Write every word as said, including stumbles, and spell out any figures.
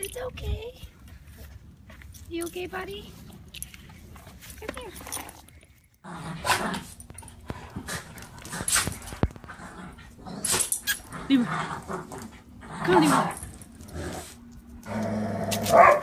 It's okay. You okay, buddy? Come here. Leave her. Come on, leave her.